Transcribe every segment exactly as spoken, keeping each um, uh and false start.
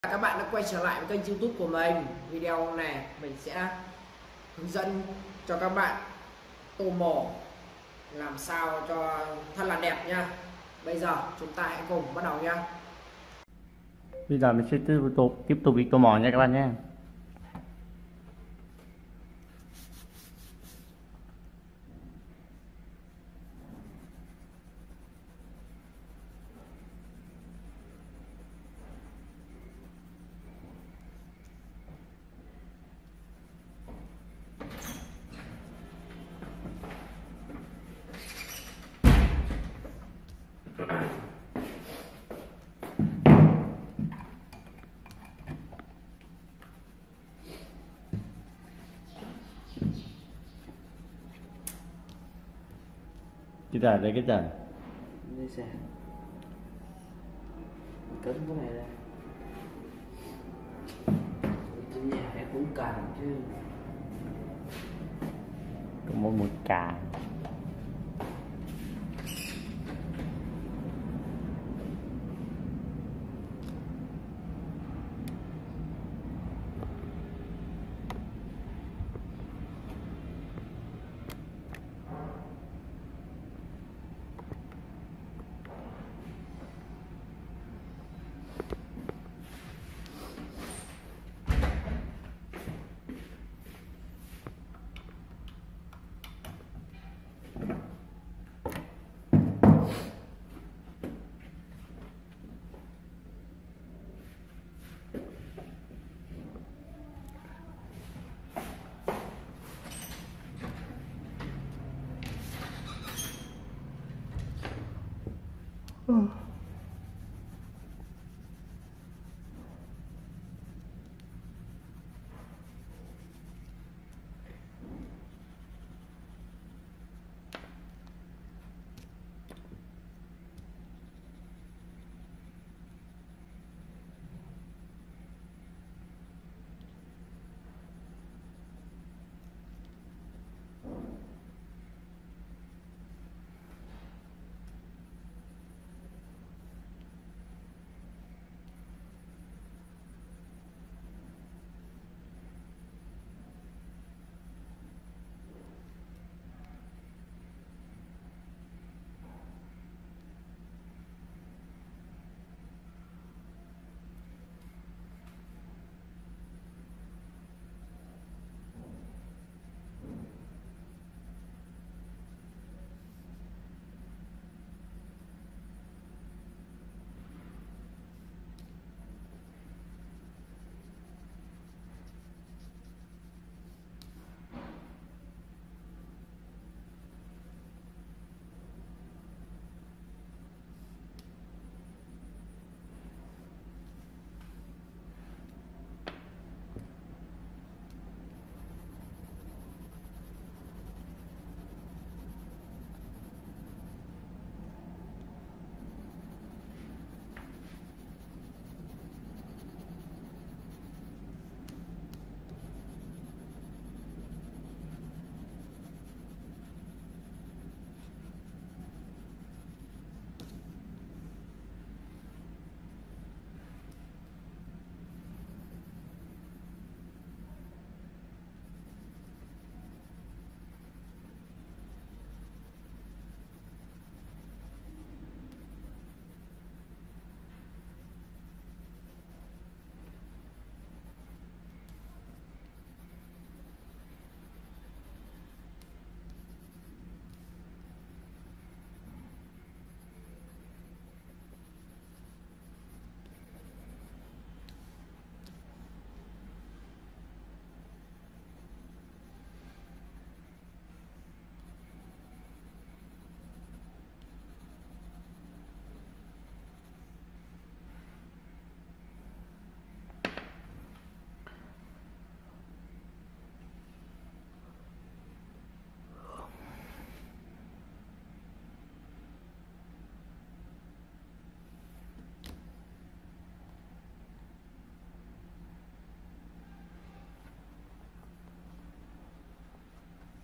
Các bạn đã quay trở lại với kênh YouTube của mình. Video này mình sẽ hướng dẫn cho các bạn tô mổ làm sao cho thật là đẹp nha. Bây giờ chúng ta hãy cùng bắt đầu nha. Bây giờ mình sẽ tiếp tục tiếp tục việc tô mỏ nha các bạn nhé. Cái giờ đây cái giờ Đây sẽ cấn cái này ra trên nhà em cũng càng chứ có một một cả.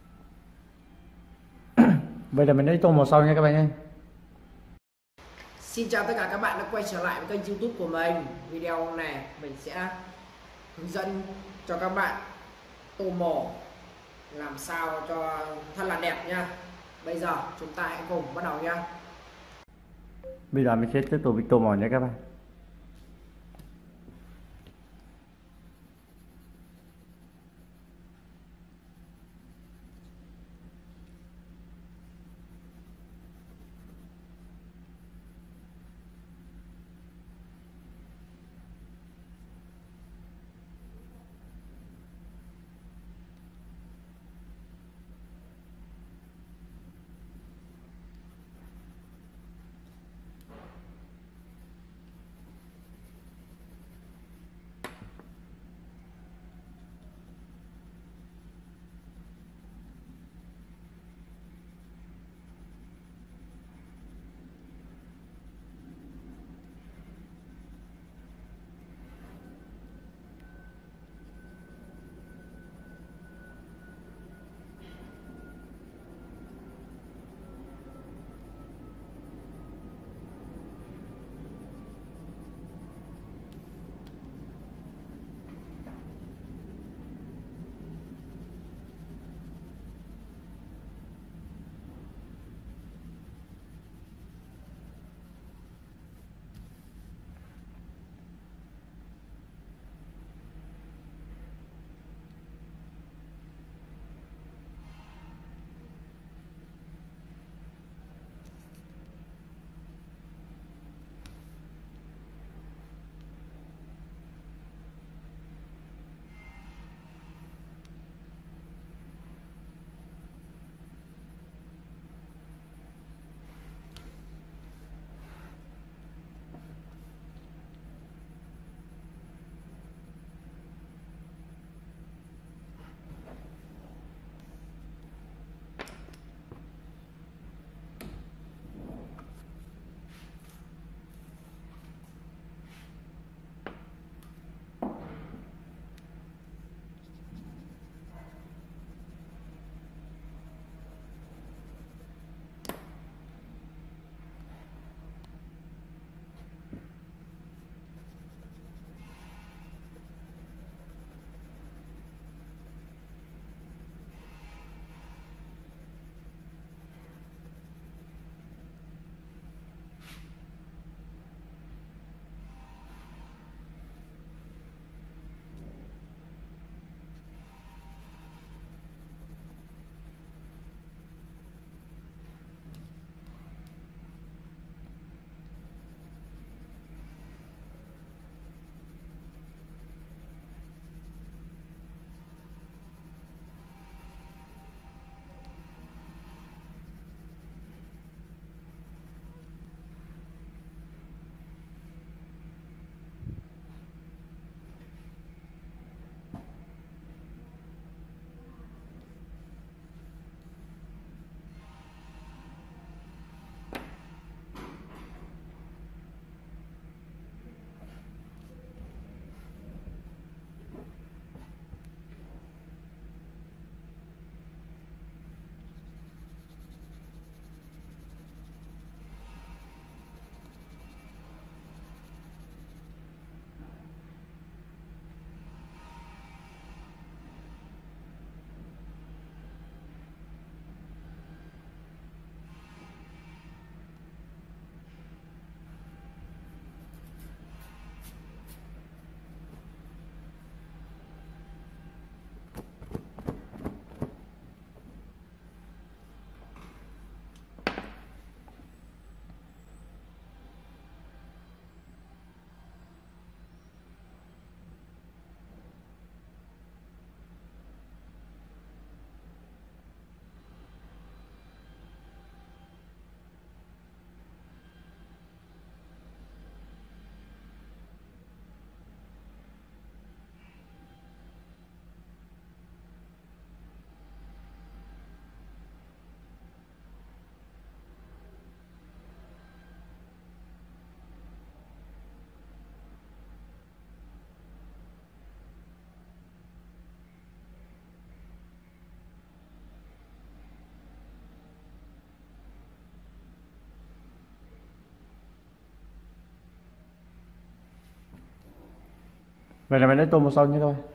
Bây giờ mình lấy tô màu sau nha các bạn nhé. Xin chào tất cả các bạn đã quay trở lại với kênh YouTube của mình. Video này mình sẽ hướng dẫn cho các bạn tô màu làm sao cho thật là đẹp nha. Bây giờ chúng ta hãy cùng bắt đầu nha. Bây giờ mình sẽ tiếp tục tô màu nhé các bạn. Vậy là mày lấy tôm màu xanh chứ thôi.